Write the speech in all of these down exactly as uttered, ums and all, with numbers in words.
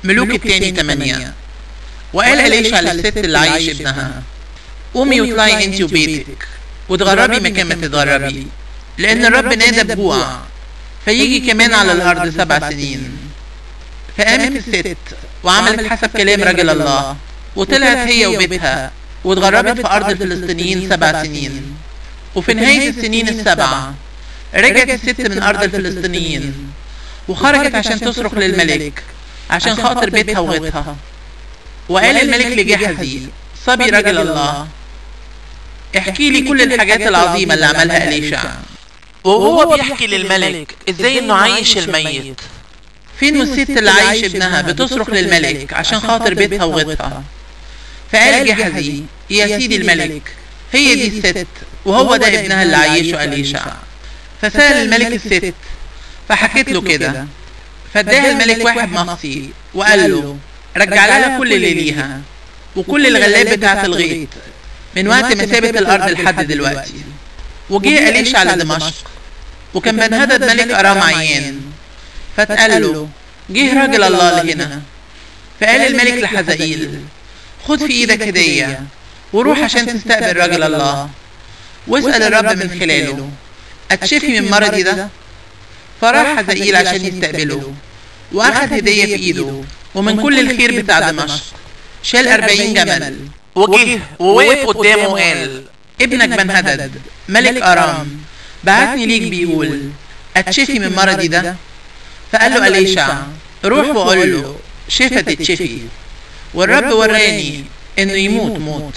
ملوك التاني تمانية. وقال إليشع للست اللي عايش ابنها: قومي واطلعي انتي وبيتك وتغربي مكان ما تتغربي، لأن الرب نادى بجوع فيجي كمان على الأرض سبع سنين. فقامت الست وعملت حسب كلام رجل الله، وطلعت هي وبيتها واتغربت في أرض الفلسطينيين سبع سنين. وفي نهاية السنين السبعة رجعت الست من أرض الفلسطينيين وخرجت عشان تصرخ للملك عشان خاطر بيتها وغيتها. وقال الملك لجحزي صبي رجل الله: احكي لي كل الحاجات العظيمة اللي عملها إليشع. وهو بيحكي للملك ازاي انه عايش الميت. فين الست اللي عايش ابنها بتصرخ للملك عشان خاطر بيتها وغيتها؟ فقال جحزي: يا سيدي الملك، هي دي الست وهو ده ابنها اللي عايشه إليشع. فسأل الملك الست فحكيت له كده، فاداها الملك واحد مخصي وقال له: رجع لها كل اللي ليها وكل الغلاب بتاعت الغيط من وقت ما سابت الأرض لحد دلوقتي. وجه إليشع لدمشق، وكان بنهدد ملك أرام عيان، فتقال له: جه راجل الله لهنا. فقال الملك لحزائيل: خد في ايدك هدية وروح عشان تستقبل راجل الله، واسأل الرب من خلاله اتشفي من مرضي ده. فراح حزائيل عشان يستقبله، واخد هدية في ايده ومن كل الخير بتاع دمشق شال أربعين جمل. وجه ووقف قدامه وقال: ابنك بنهدد ملك أرام بعتني ليك بيقول اتشفي من مرضي ده. فقال له إليشع: روح وقول له شفا تتشفي، والرب وراني انه يموت موت.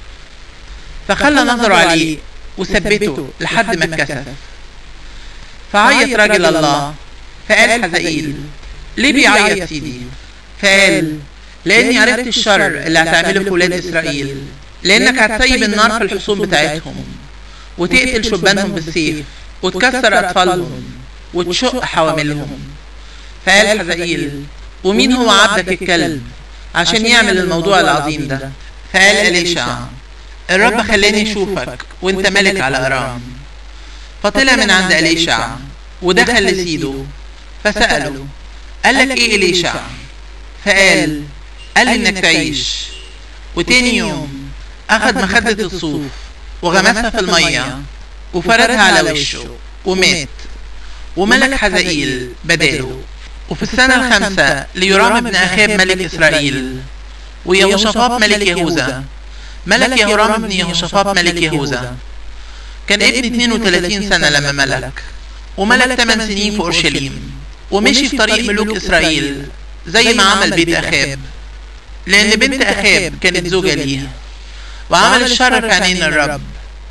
فخلى نظره عليه وثبته لحد ما اتكسف. فعيط راجل الله، فقال حزائيل: ليه بيعيط سيدي؟ فقال: لاني عرفت الشر اللي هتعمله في ولاد اسرائيل، لانك هتسيب النار في الحصون بتاعتهم وتقتل شبانهم بالسيف وتكسر اطفالهم وتشق حواملهم. فقال حزائيل: ومين هو عبدك الكلب عشان يعمل الموضوع العظيم ده؟ فقال إليشع: الرب خلاني اشوفك وانت ملك على أرام. فطلع من عند إليشع ودخل لسيده فسأله: قال لك ايه إليشع؟ فقال: قال لي انك تعيش. وتاني يوم اخد مخدة الصوف وغمسها في المية وفردها على وشه ومات، وملك حزائيل بداله. وفي السنة الخامسة ليورام ابن أخاب ملك إسرائيل ويهوشافاط ملك يهوذا. ملك يهورام ابن يهوشافاط ملك يهوذا كان ابن اثنين وثلاثين سنة لما ملك، وملك ثمان سنين في أورشليم، ومشي في طريق ملوك إسرائيل زي ما عمل بيت أخاب، لأن بنت أخاب كانت زوجة ليه، وعمل الشر في عينين الرب.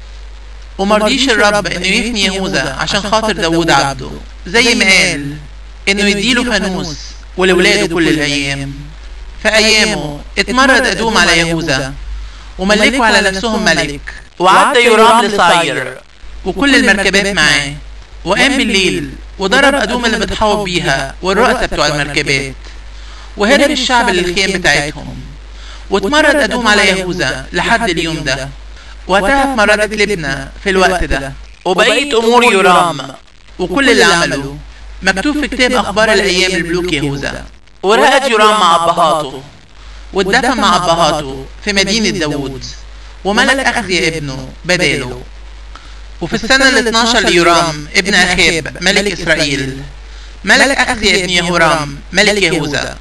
ومرضيش الرب إنه يفني يهوذا عشان خاطر داود عبده، زي ما قال إنه يديله فانوس ولولاده كل الأيام. في أيامه اتمرد أدوم على يهوذا وملكوا على نفسهم ملك، وعد يورام لصعير وكل المركبات معاه. وقام بالليل وضرب أدوم اللي بتحاوط بيها والرؤساء بتوع المركبات، وهرب الشعب للخيام بتاعتهم. واتمرد أدوم على يهوذا لحد اليوم ده، واتهت مردت لبنى في الوقت ده. وبقيت أمور يورام وكل اللي عمله مكتوب في كتاب أخبار الأيام الملوك يهوذا. ورقد يورام مع أبهاته واتدفن مع أبهاته في مدينة داود، وملك أخزيا ابنه بداله. وفي السنة الاثناشر ليورام ابن أخاب ملك إسرائيل ملك أخزيا ابن يهورام ملك يهوذا.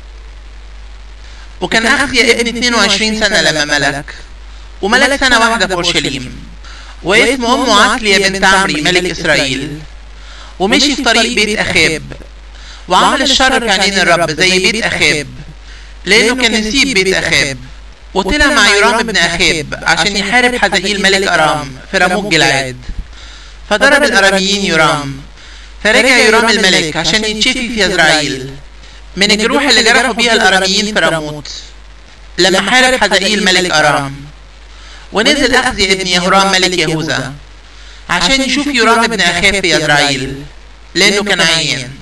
وكان أخزيا ابن اثنين وعشرين سنة لما ملك، وملك سنة واحدة في أورشليم. واسم أمه عتليا بنت عمري ملك إسرائيل. ومشي في طريق بيت أخاب وعمل الشر في عينين الرب زي بيت أخاب، لأنه كان نسيب بيت أخاب. وطلع مع يورام ابن أخاب عشان يحارب حزائيل ملك أرام في راموت جلعاد. فضرب الأراميين يورام، فرجع يورام الملك عشان يتشفي في يزرعيل من الجروح اللي جرحوا بيها الأراميين في راموت لما حارب حزائيل ملك أرام. ونزل أخزيا ابن يهورام ملك يهوذا عشان يشوف يورام ابن أخاب في يزرعيل لأنه كان عيان.